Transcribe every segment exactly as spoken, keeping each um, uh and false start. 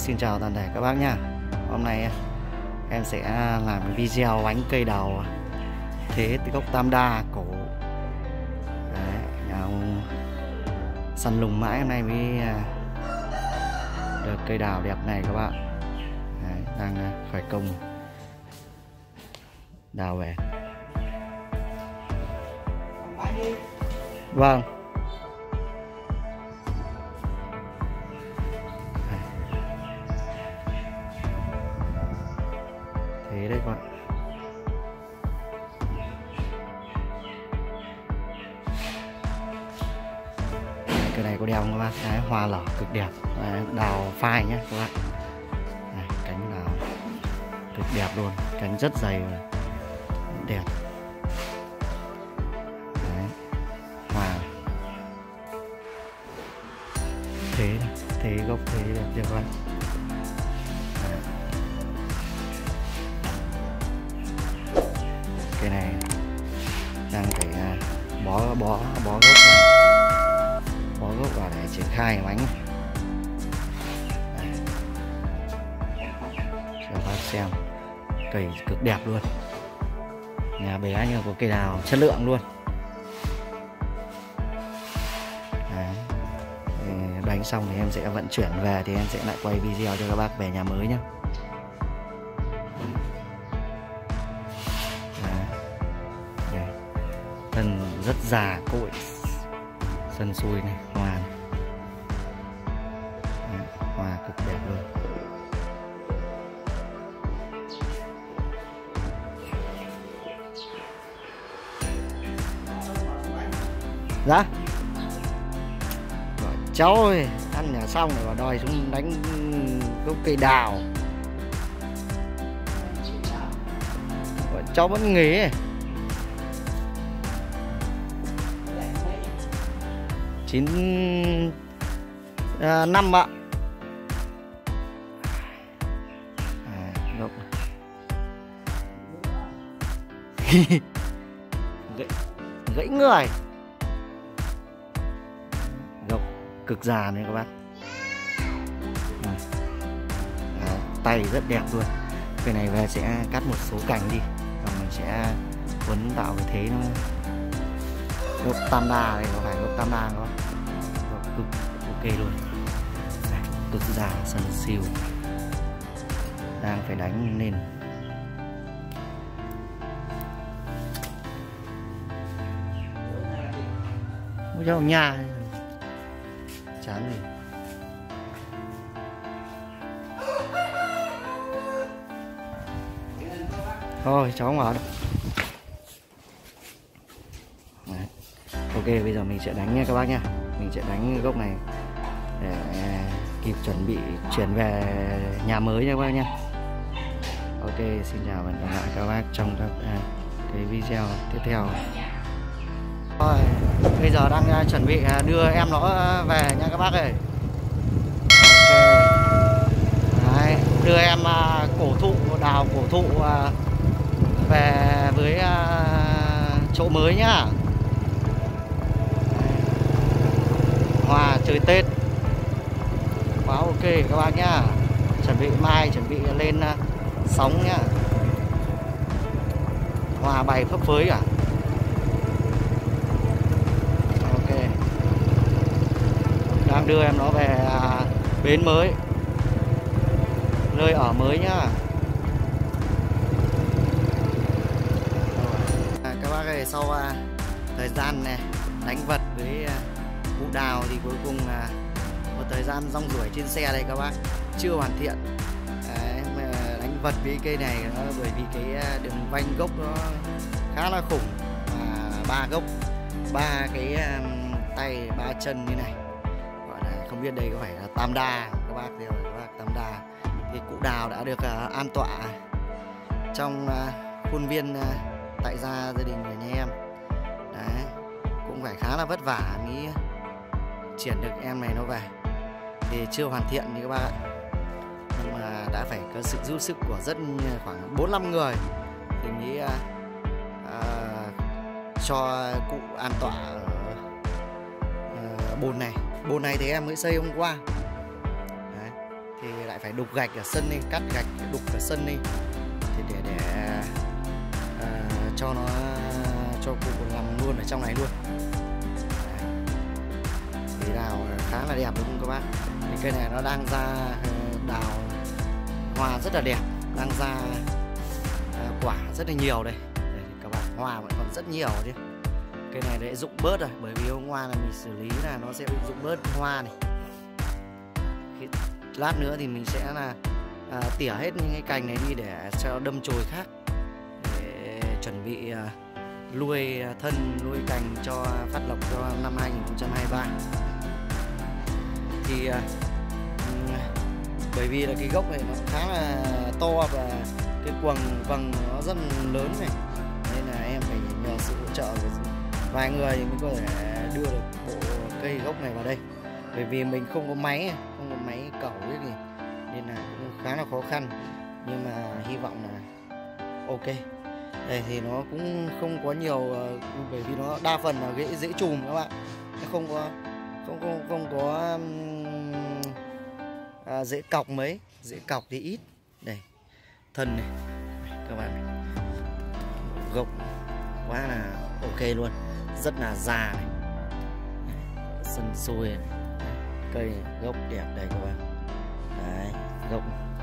xin chào toàn thể các bác nha. Hôm nay em sẽ làm video bánh cây đào thế gốc tam đa cổ. Đấy, nhà ông săn lùng mãi hôm nay mới được cây đào đẹp này các bạn. Đấy, đang khởi công đào về. Vâng. Thế đấy các bạn. Cái này có đeo không các bác? Đấy, hoa lở cực đẹp. Đấy, đào phai nhé các bạn. Đấy, cánh đào cực đẹp luôn, cánh rất dày và đẹp. Đấy, hoa thế thế gốc thế đẹp chưa các bạn? Cái này đang phải bó bó bó gốc vào, bó gốc vào để triển khai bánh. Đây, cho bác xem cây cực đẹp luôn, nhà bé nhưng có cây đào chất lượng luôn. Đấy, đánh xong thì em sẽ vận chuyển về thì em sẽ lại quay video cho các bác về nhà mới nhé. Thân rất già cội, sân xuôi này, hoa này. Đấy, hoa cực đẹp luôn. Dạ gọi cháu ơi, ăn nhà xong rồi đòi xuống đánh gốc cây đào. Gọi cháu vẫn nghỉ ấy. chín à, năm ạ. À, gốc gãy, gãy người, gốc cực già này các bác. À, tay rất đẹp luôn. Cái này về sẽ cắt một số cành đi, rồi mình sẽ quấn tạo cái thế nó. Gốc tam đa này có phải gốc tam đa không? Gốc cực ok luôn. Đây, cực già sần siêu, đang phải đánh lên. Ôi cháu nhà chán gì. Thôi cháu mở. Ok, bây giờ mình sẽ đánh nha các bác nha. Mình sẽ đánh gốc này để kịp chuẩn bị chuyển về nhà mới nha các bác nha. Ok, xin chào và hẹn gặp lại các bác trong các à, cái video tiếp theo. Rồi, bây giờ đang uh, chuẩn bị uh, đưa em nó về nha các bác ơi. Ok. Đấy, đưa em uh, cổ thụ, đào cổ thụ uh, về với uh, chỗ mới nhá. Hoa chơi Tết quá ok các bác nhá. Chuẩn bị mai chuẩn bị lên uh, sóng nhá. Hoa bay phấp phới cả. Ok, đang đưa em nó về uh, bến mới, nơi ở mới nhá. À, các bác ơi, sau uh, thời gian này đánh vật với uh, cụ đào thì cuối cùng là một thời gian rong ruổi trên xe đây các bác, chưa hoàn thiện. Đấy, mà đánh vật với cây này nó bởi vì cái đường vanh gốc nó khá là khủng, và ba gốc, ba cái um, tay ba chân như này, gọi là không biết đây có phải là tam đa các bác đều các bác tam đa. Thì cụ đào đã được uh, an tọa trong uh, khuôn viên uh, tại gia gia đình của nhà em. Đấy, cũng phải khá là vất vả mới chuyển được em này nó về, thì chưa hoàn thiện như các bác ạ, nhưng mà đã phải có sự giúp sức của rất khoảng bốn năm người thì mới uh, uh, cho cụ an tọa ở uh, bồn này. Bồn này thì em mới xây hôm qua. Đấy, thì đã lại phải đục gạch ở sân đi, cắt gạch đục ở sân đi thì để để uh, cho nó cho củ nằm luôn ở trong này luôn. Thì đào khá là đẹp đúng không các bác? Thì cây này nó đang ra đào hoa rất là đẹp, đang ra uh, quả rất là nhiều đây. Đây các bạn, hoa vẫn còn rất nhiều chứ. Cây này để rụng bớt rồi, bởi vì hôm qua là mình xử lý là nó sẽ bị rụng bớt hoa này. Khi, lát nữa thì mình sẽ là à, tỉa hết những cái cành này đi để cho đâm chồi khác, để chuẩn bị à, nuôi thân, nuôi cành cho phát lộc cho năm hai nghìn không trăm hai mươi ba. Thì à, bởi vì là cái gốc này nó khá là to và cái quầng vầng nó rất lớn này, nên là em phải nhờ sự hỗ trợ của vài người mới có thể đưa được bộ cây gốc này vào đây. Bởi vì mình không có máy, không có máy cẩu cái gì, nên là cũng khá là khó khăn. Nhưng mà hy vọng là ok. Đây thì nó cũng không có nhiều, bởi vì nó đa phần là dễ dễ chùm các bạn. Nó không có không không không có à, dễ cọc mấy, dễ cọc thì ít. Đây thân này các bạn này, gốc quá là ok luôn, rất là già này, sân sôi này. Cây gốc đẹp đây các bạn. Đấy, gốc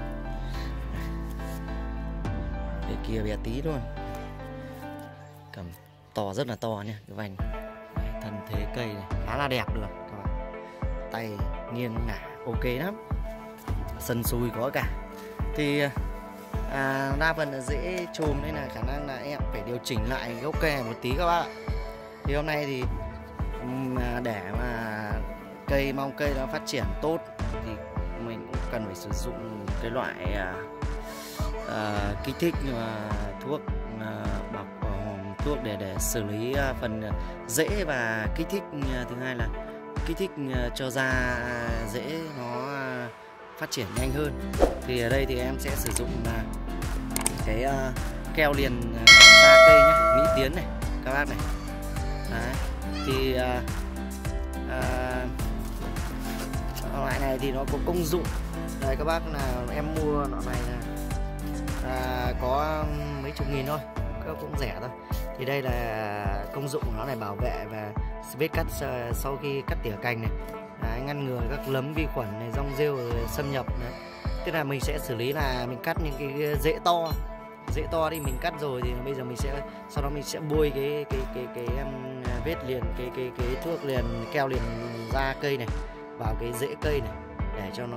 cái kia bé tí luôn, cầm to rất là to nha cái vành. Đấy, thân thế cây này khá là đẹp luôn các bạn, tay nghiêng ngả ok lắm, sân sùi có cả. Thì à, đa phần là dễ chùm nên là khả năng là em phải điều chỉnh lại gốc cây này một tí các bạn. Thì hôm nay thì để mà cây mong cây nó phát triển tốt thì mình cũng cần phải sử dụng cái loại uh, uh, kích thích uh, thuốc uh, bọc uh, thuốc để để xử lý uh, phần rễ và kích thích. Uh, thứ hai là kích thích uh, cho da rễ nó uh, phát triển nhanh hơn. Thì ở đây thì em sẽ sử dụng uh, cái uh, keo liền uh, da cây nhé, Mỹ Tiến này các bác này. Đấy. Thì uh, uh, loại này thì nó có công dụng đây các bác, là em mua loại này là à, có mấy chục nghìn thôi, cũng rẻ thôi. Thì đây là công dụng của nó này, bảo vệ và vết cắt sau khi cắt tỉa cành này. Đấy, ngăn ngừa các nấm vi khuẩn này, rong rêu xâm nhập đấy. Tức là mình sẽ xử lý là mình cắt những cái rễ to, rễ to đi mình cắt rồi thì bây giờ mình sẽ sau đó mình sẽ bôi cái cái cái cái, cái um, vết liền cái cái cái thuốc liền keo liền da cây này vào cái rễ cây này để cho nó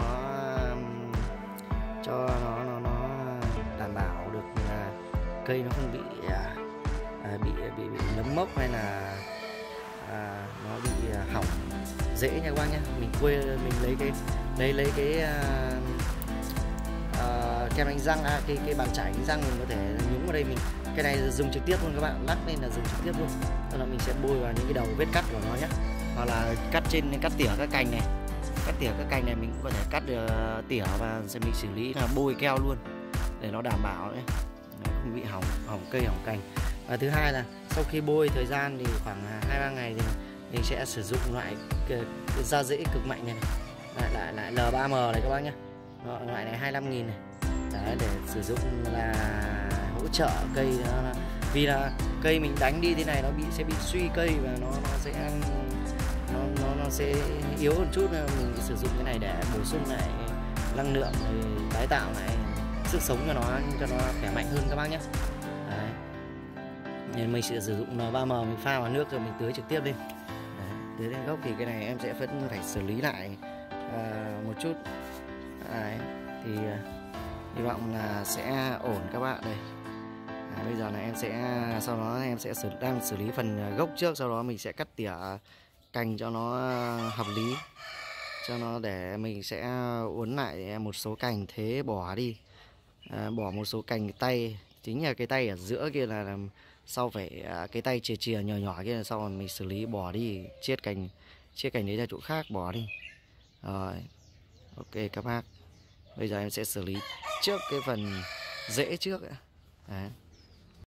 cho nó nó, nó đảm bảo được là cây nó không bị à, bị, bị bị nấm mốc hay là à, nó bị à, hỏng rễ nha các bác nhé. Mình quê mình lấy cái lấy lấy cái à, à, kem đánh răng, à, cái cái bàn chải đánh răng mình có thể nhúng vào đây, mình cái này dùng trực tiếp luôn các bạn, lắc lên là dùng trực tiếp luôn. Tức là mình sẽ bôi vào những cái đầu vết cắt của nó nhé, hoặc là cắt trên cắt tỉa các cành này, cắt tỉa các cành này mình cũng có thể cắt được tỉa và sẽ mình xử lý là bôi keo luôn để nó đảm bảo đấy, không bị hỏng hỏng cây hỏng cành. Và thứ hai là sau khi bôi thời gian thì khoảng hai ba ngày thì mình sẽ sử dụng loại da rễ cực mạnh này, này. lại lại lại L ba M này các bác nhé, loại này hai mươi lăm nghìn này. Đấy, để sử dụng là hỗ trợ cây đó, vì là cây mình đánh đi thế này nó bị sẽ bị suy cây và nó nó sẽ nó nó, nó sẽ yếu một chút, nên mình sử dụng cái này để bổ sung lại năng lượng, tái tạo lại sức sống cho nó cho nó khỏe mạnh hơn các bác nhé. Đấy. Nên mình sẽ sử dụng L ba M, mình pha vào nước rồi mình tưới trực tiếp lên. Đấy. Tưới lên gốc thì cái này em sẽ vẫn phải xử lý lại uh, một chút. Đấy. Thì uh, hy vọng là sẽ ổn các bạn. Đây à, bây giờ là em sẽ sau đó em sẽ xử, đang xử lý phần gốc trước, sau đó mình sẽ cắt tỉa cành cho nó hợp lý, cho nó để mình sẽ uốn lại một số cành thế bỏ đi, à, bỏ một số cành tay, chính là cái tay ở giữa kia là làm sau phải à, cái tay chìa chìa nhỏ nhỏ kia là sau rồi mình xử lý bỏ đi, chiết cành chiết cành đấy ra chỗ khác bỏ đi. Rồi ok các bác, bây giờ em sẽ xử lý trước cái phần rễ trước. Đấy.